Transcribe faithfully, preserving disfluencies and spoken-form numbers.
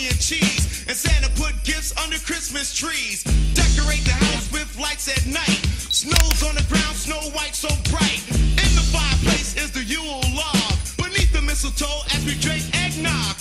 macaroni and cheese. And Santa put gifts under Christmas trees. Decorate the house with lights at night. Snow's on the ground, Snow White so bright. In the fireplace is the Yule log. Beneath the mistletoe as we drink eggnog.